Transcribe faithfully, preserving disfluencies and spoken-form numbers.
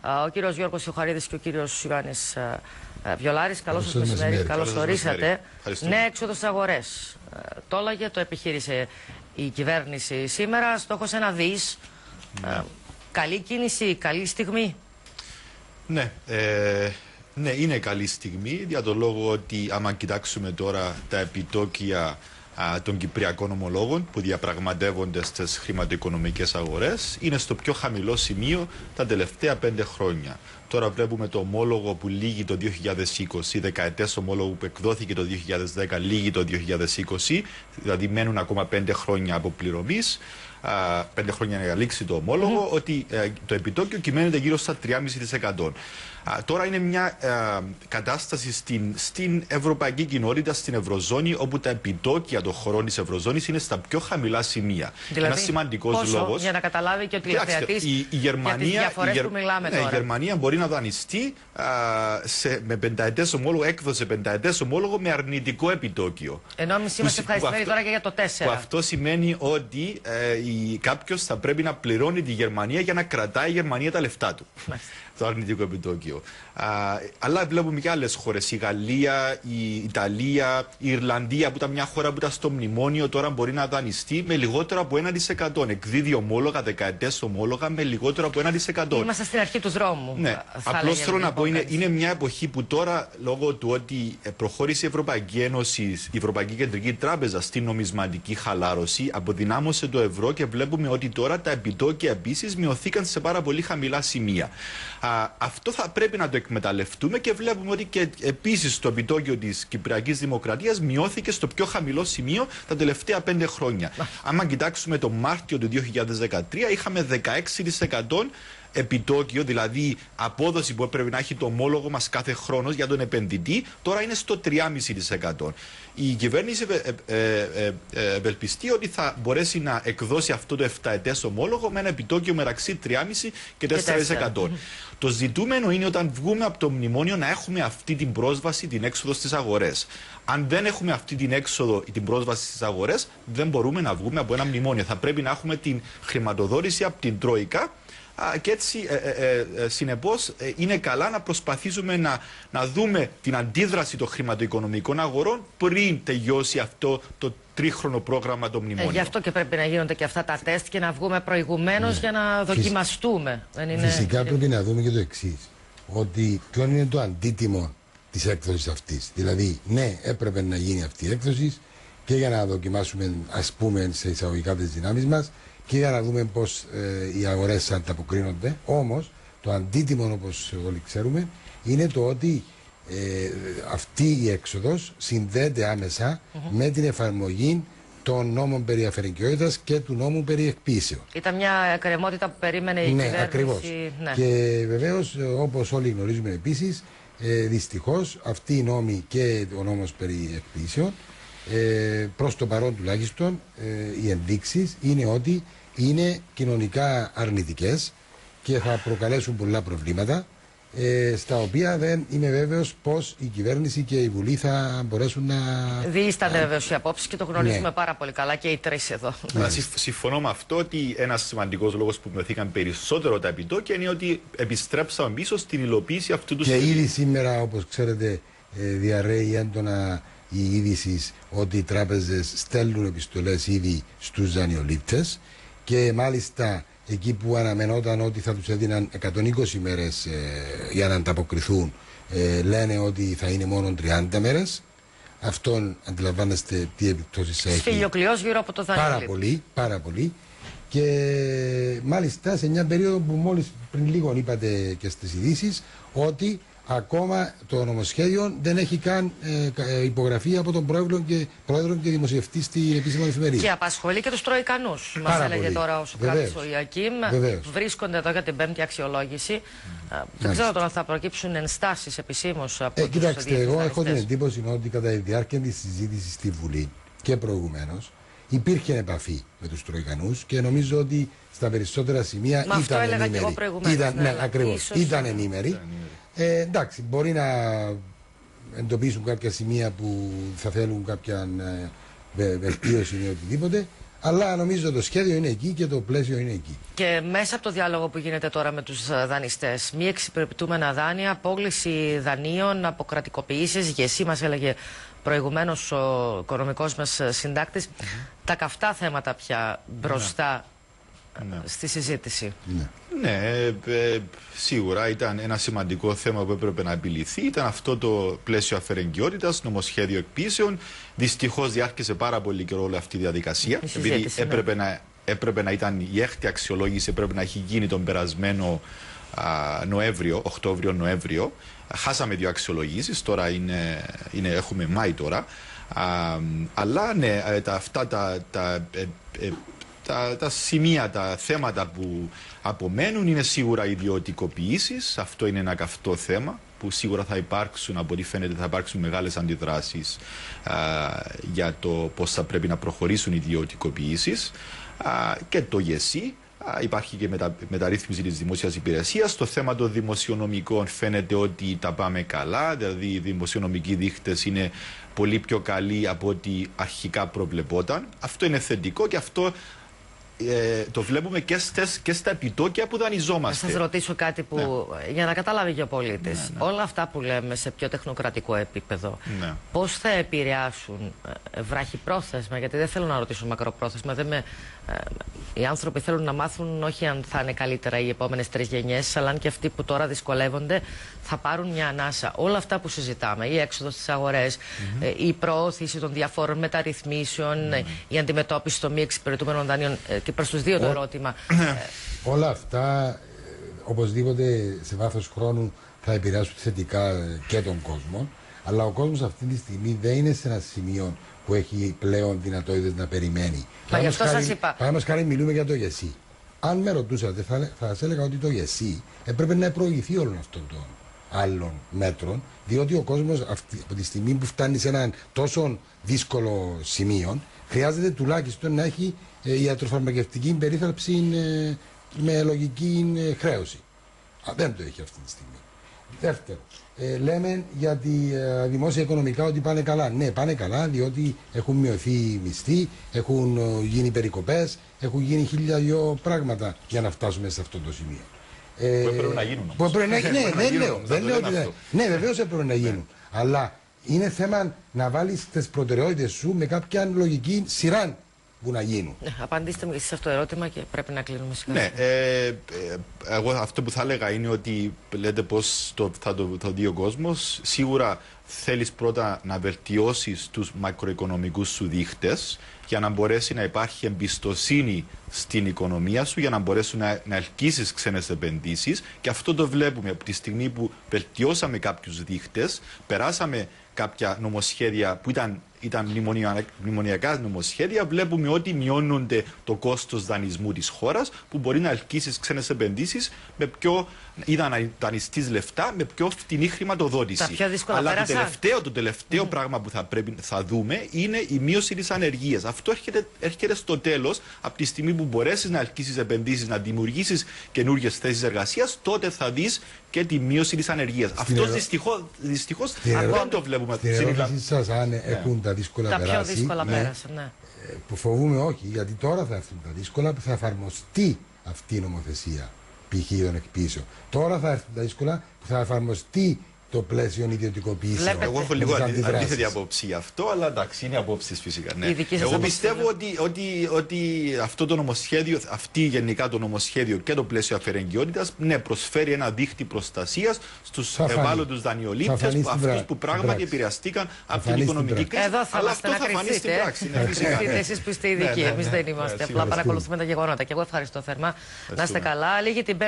Ο κύριος Γιώργος Ιωχαρίδης και ο κύριος Ιωάννης Βιολάρης. Καλώς σας μεσημέρι, καλώς ορίσατε. Νέα έξοδο στις αγορές. Το έλεγε, το επιχείρησε η κυβέρνηση σήμερα. Στόχος ένα δις. Ναι. Καλή κίνηση, καλή στιγμή. Ναι, ε, ναι, είναι καλή στιγμή για το λόγο ότι άμα κοιτάξουμε τώρα τα επιτόκια α, των κυπριακών ομολόγων που διαπραγματεύονται στις χρηματοοικονομικές αγορές είναι στο πιο χαμηλό σημείο τα τελευταία πέντε χρόνια. Τώρα βλέπουμε το ομόλογο που λύγει το δύο χιλιάδες είκοσι, δεκαετές ομόλογο που εκδόθηκε το δύο χιλιάδες δέκα, λύγει το δύο χιλιάδες είκοσι, δηλαδή μένουν ακόμα πέντε χρόνια αποπληρωμής. Uh, πέντε χρόνια να λήξει το ομόλογο, mm-hmm. ότι uh, το επιτόκιο κυμαίνεται γύρω στα τρία κόμμα πέντε τοις εκατό. Uh, τώρα είναι μια uh, κατάσταση στην, στην ευρωπαϊκή κοινότητα, στην Ευρωζώνη, όπου τα επιτόκια των χωρών της Ευρωζώνης είναι στα πιο χαμηλά σημεία. Δηλαδή, ένας σημαντικός λόγος. Για να καταλάβει και ο τηλεθεατής η, η Γερμανία, για τις διαφορές η, που μιλάμε ναι, τώρα. Η Γερμανία μπορεί να δανειστεί uh, σε, με πενταετές ομόλογο, έκδοσε πενταετές ομόλογο με αρνητικό επιτόκιο. Ενώ εμείς είμαστε ευχαριστημένοι τώρα και για το τέσσερα. Που αυτό σημαίνει ότι ε, κάποιος θα πρέπει να πληρώνει τη Γερμανία για να κρατάει η Γερμανία τα λεφτά του. Το αρνητικό επιτόκιο. Α, αλλά βλέπουμε και άλλες χώρες. Η Γαλλία, η Ιταλία, η Ιρλανδία, που ήταν μια χώρα που ήταν στο μνημόνιο, τώρα μπορεί να δανειστεί με λιγότερο από ένα τοις εκατό. Εκδίδει ομόλογα, δεκαετές ομόλογα με λιγότερο από ένα τοις εκατό. Είμαστε στην αρχή του δρόμου. Ναι. Απλώς θέλω να πω, είναι, είναι μια εποχή που τώρα, λόγω του ότι προχώρησε η Ευρωπαϊκή Ένωση, η Ευρωπαϊκή Κεντρική Τράπεζα στην νομισματική χαλάρωση, αποδυνάμωσε το ευρώ και βλέπουμε ότι τώρα τα επιτόκια επίσης μειωθήκαν σε πάρα πολύ χαμηλά σημεία. Α, αυτό θα πρέπει να το εκμεταλλευτούμε και βλέπουμε ότι και επίσης το επιτόκιο της Κυπριακής Δημοκρατίας μειώθηκε στο πιο χαμηλό σημείο τα τελευταία πέντε χρόνια. Άμα κοιτάξουμε το Μάρτιο του δύο χιλιάδες δεκατρία, είχαμε δεκαέξι τοις εκατό επιτόκιο, δηλαδή απόδοση που έπρεπε να έχει το ομόλογο μας κάθε χρόνο για τον επενδυτή, τώρα είναι στο τρία κόμμα πέντε τοις εκατό. Η κυβέρνηση ε, ε, ε, ε, ευελπιστεί ότι θα μπορέσει να εκδώσει αυτό το επταετές ομόλογο με ένα επιτόκιο μεταξύ τρία κόμμα πέντε και τέσσερα τοις εκατό. Το ζητούμενο είναι όταν βγούμε από το μνημόνιο να έχουμε αυτή την πρόσβαση, την έξοδο στις αγορές. Αν δεν έχουμε αυτή την έξοδο, την πρόσβαση στις αγορές, δεν μπορούμε να βγούμε από ένα μνημόνιο. Θα πρέπει να έχουμε την χρηματοδότηση από την Τρόικα. Α, και έτσι, ε, ε, ε, συνεπώς, ε, είναι καλά να προσπαθήσουμε να, να δούμε την αντίδραση των χρηματοοικονομικών αγορών πριν τελειώσει αυτό το τρίχρονο πρόγραμμα των μνημόνιων. Ε, γι' αυτό και πρέπει να γίνονται και αυτά τα τεστ και να βγούμε προηγουμένως, ναι, για να δοκιμαστούμε. Δεν είναι... Φυσικά πρέπει να δούμε και το εξής, ότι ποιο είναι το αντίτιμο της έκδοσης αυτής. Δηλαδή, ναι, έπρεπε να γίνει αυτή η έκδοση και για να δοκιμάσουμε, ας πούμε, σε εισαγωγικά τις δυνάμεις μας, και για να δούμε πώς ε, οι αγορές ανταποκρίνονται. Όμως το αντίτιμο, όπως όλοι ξέρουμε, είναι το ότι ε, αυτή η έξοδος συνδέεται άμεσα mm-hmm. με την εφαρμογή των νόμων περί αφαιρεγκαιότητας και του νόμου περί εκποίησεων. Ήταν μια εκκρεμότητα που περίμενε η ναι, κυβέρνηση. Ακριβώς. Ναι. Και βεβαίως, όπως όλοι γνωρίζουμε επίσης, ε, δυστυχώς αυτοί οι νόμοι και ο νόμος περί εκποίησεων, Ε, προς το παρόν τουλάχιστον, ε, οι ενδείξεις είναι ότι είναι κοινωνικά αρνητικές και θα προκαλέσουν πολλά προβλήματα, ε, στα οποία δεν είμαι βέβαιος πως η κυβέρνηση και η Βουλή θα μπορέσουν να... Διείστανται βέβαιος οι απόψεις και το γνωρίζουμε, ναι, πάρα πολύ καλά και οι τρεις εδώ. Ναι. Συμφωνώ με αυτό ότι ένας σημαντικός λόγος που μειωθήκαν περισσότερο τα επιτόκια είναι ότι επιστρέψαμε πίσω στην υλοποίηση αυτού του... Και ήδη σήμερα, όπως ξέρετε, ε, διαρρέει έντονα η είδηση ότι οι τράπεζες στέλνουν επιστολές ήδη στους δανειολήπτες και μάλιστα εκεί που αναμενόταν ότι θα τους έδιναν εκατόν είκοσι μέρες ε, για να ανταποκριθούν, ε, λένε ότι θα είναι μόνο τριάντα μέρες. Αυτόν αντιλαμβάνεστε τι επιπτώσεις έχει. Σφιλιοκλειός γύρω από το δανειολήπτη. Πάρα πολύ, πάρα πολύ. Και μάλιστα σε μια περίοδο που μόλις πριν λίγο είπατε και στις ειδήσεις ότι ακόμα το νομοσχέδιο δεν έχει καν ε, υπογραφεί από τον πρόεδρο και, πρόεδρο και δημοσιευτή στην επίσημη εφημερίδα. Και απασχολεί και τους Τροϊκανούς. Μας έλεγε τώρα ο Σοκράτης ο Ιακίμ. Βρίσκονται εδώ για την πέμπτη αξιολόγηση. Mm. Δεν ξέρω τώρα αν θα προκύψουν ενστάσεις επισήμως από ε, τους Κοιτάξτε, εγώ έχω την εντύπωση ότι κατά τη διάρκεια της συζήτησης στη Βουλή και προηγουμένως υπήρχε επαφή με τους Τροϊκανούς και νομίζω ότι στα περισσότερα σημεία Μα ήταν αυτό ενήμεροι. Ήταν, ναι, ναι, ακριβώς, ήταν ενήμεροι. Ε, εντάξει, μπορεί να εντοπίσουν κάποια σημεία που θα θέλουν κάποια ε, βελτίωση ή οτιδήποτε, Αλλά νομίζω το σχέδιο είναι εκεί και το πλαίσιο είναι εκεί. Και μέσα από το διάλογο που γίνεται τώρα με τους δανειστές, μη εξυπηρετούμενα δάνεια, απόγληση δανείων, αποκρατικοποιήσεις, γεσί μας έλεγε προηγουμένως ο οικονομικός μας συντάκτης, mm-hmm. τα καυτά θέματα πια μπροστά ναι. στη συζήτηση. Ναι, ναι ε, ε, σίγουρα ήταν ένα σημαντικό θέμα που έπρεπε να επιληθεί. Ήταν αυτό το πλαίσιο αφαιρεγγιότητας, νομοσχέδιο εκποιήσεων. Δυστυχώς διάρκησε πάρα πολύ καιρό όλη αυτή η διαδικασία. Η επειδή έπρεπε, ναι. να, έπρεπε να ήταν η έκτη αξιολόγηση, έπρεπε να έχει γίνει τον περασμένο α, Νοέμβριο, Οκτώβριο-Νοέμβριο. Χάσαμε δύο αξιολογήσεις, τώρα είναι, είναι, έχουμε Μάη τώρα. Α, αλλά ναι, τα, αυτά τα, τα, ε, ε, τα, τα σημεία, τα θέματα που απομένουν είναι σίγουρα ιδιωτικοποιήσεις. Αυτό είναι ένα καυτό θέμα που σίγουρα θα υπάρξουν, από ό,τι φαίνεται θα υπάρξουν μεγάλες αντιδράσεις α, για το πώς θα πρέπει να προχωρήσουν οι ιδιωτικοποιήσεις. Α, και το ΓΕΣΥ. Υπάρχει και μετα, μεταρρύθμιση της δημόσιας υπηρεσίας. Στο θέμα των δημοσιονομικών φαίνεται ότι τα πάμε καλά, δηλαδή οι δημοσιονομικοί δείχτες είναι πολύ πιο καλοί από ό,τι αρχικά προβλεπόταν. Αυτό είναι θετικό και αυτό ε, το βλέπουμε και, στες, και στα επιτόκια που δανειζόμαστε. Θα σας ρωτήσω κάτι που, ναι. για να καταλάβει και ο πολίτης. Ναι, ναι. Όλα αυτά που λέμε σε πιο τεχνοκρατικό επίπεδο, ναι. πώς θα επηρεάσουν ε, βραχυπρόθεσμα, γιατί δεν θέλω να ρωτήσω μακροπρόθεσμα, δεν με, ε, οι άνθρωποι θέλουν να μάθουν όχι αν θα είναι καλύτερα οι επόμενες τρεις γενιές, αλλά αν και αυτοί που τώρα δυσκολεύονται θα πάρουν μια ανάσα. Όλα αυτά που συζητάμε, η έξοδο στις αγορές, mm-hmm. ε, η προώθηση των διαφόρων μεταρρυθμίσεων, mm-hmm. η αντιμετώπιση των μη εξυπηρετούμενων δανείων, ε, και προς τους δύο το ερώτημα. Όλα αυτά, οπωσδήποτε σε βάθος χρόνου θα επηρεάσουν θετικά και τον κόσμο, αλλά ο κόσμος αυτή τη στιγμή δεν είναι σε ένα σημείο που έχει πλέον δυνατότητες να περιμένει. Μα γι' αυτό σας είπα. Παραδείγματος χάρη μιλούμε για το ΓΕΣΥ. Αν με ρωτούσατε θα, θα σας έλεγα ότι το ΓΕΣΥ έπρεπε να προηγηθεί όλων αυτών των άλλων μέτρων, διότι ο κόσμος αυτή, από τη στιγμή που φτάνει σε έναν τόσο δύσκολο σημείο χρειάζεται τουλάχιστον να έχει ε, ιατροφαρμακευτική περίθαλψη ε, με λογική ε, χρέωση. Α, δεν το έχει αυτή τη στιγμή. Δεύτερο, ε, λέμε για τη ε, δημόσια οικονομικά ότι πάνε καλά. Ναι, πάνε καλά διότι έχουν μειωθεί οι μισθοί, έχουν ε, γίνει περικοπές, έχουν γίνει χίλια δυο πράγματα για να φτάσουμε σε αυτό το σημείο. Ε, που έπρεπε να γίνουν. Που έπρεπε να, ναι, δεν λέω, δεν λέω ότι, ναι, βεβαίως έπρεπε να γίνουν. Αλλά είναι θέμα να βάλεις τις προτεραιότητες σου με κάποια λογική σειρά που να γίνουν. Ναι, απαντήστε μου και εσείς σε αυτό το ερώτημα και πρέπει να κλείνουμε σιγά. Ναι, ε, ε, εγώ αυτό που θα έλεγα είναι ότι λέτε πώς το, θα το, το δει ο κόσμος. Σίγουρα θέλεις πρώτα να βελτιώσεις τους μακροοικονομικούς σου δείχτες για να μπορέσει να υπάρχει εμπιστοσύνη στην οικονομία σου, για να μπορέσουν να, να ελκύσεις ξένες επενδύσεις. Και αυτό το βλέπουμε από τη στιγμή που βελτιώσαμε κάποιους δείχτες, περάσαμε κάποια νομοσχέδια που ήταν, ήταν μνημονιακά νομοσχέδια, βλέπουμε ότι μειώνονται το κόστος δανεισμού της χώρας, που μπορεί να ελκύσεις ξένες επενδύσεις με πιο, ή να δανειστείς λεφτά με πιο φτηνή χρηματοδότηση. Αλλά το τελευταίο, το τελευταίο mm. πράγμα που θα, πρέπει, θα δούμε είναι η μείωση της ανεργίας. Αυτό έρχεται, έρχεται στο τέλος, από τη στιγμή που μπορέσεις να ελκύσεις επενδύσεις, να δημιουργήσεις καινούργιες θέσεις εργασίας, τότε θα δεις και τη μείωση της ανεργίας. Αυτό δυστυχώς, δυστυχώς δεν το βλέπουμε. Στην ερώτηση σας, αν ναι. έχουν τα δύσκολα τα περάσει, πιο δύσκολα ναι. πέρασαν, ναι. που φοβούμαι όχι, γιατί τώρα θα έρθουν τα δύσκολα που θα εφαρμοστεί αυτή η νομοθεσία π.χ. των εκποιήσεων. Τώρα θα έρθουν τα δύσκολα που θα εφαρμοστεί το πλαίσιο ιδιωτικοποιήσεων. Εγώ έχω λίγο αντίθετη απόψη γι' αυτό, αλλά εντάξει, είναι απόψεις φυσικά. Ναι. Εγώ πιστεύω ότι, ότι, ότι αυτό το νομοσχέδιο, αυτή γενικά το νομοσχέδιο και το πλαίσιο αφαιρεγγιότητας, ναι, προσφέρει ένα δίχτυ προστασίας στους ευάλωτους δανειολήπτες, αυτούς που πράγματι επηρεαστήκαν από την οικονομική κρίση. Εδώ θα αλλά αυτό θα φανεί στην πράξη. Εσείς που είστε ειδικοί, εμείς δεν είμαστε. Απλά παρακολουθούμε τα γεγονότα. Και εγώ ευχαριστώ θερμά. Να είστε καλά.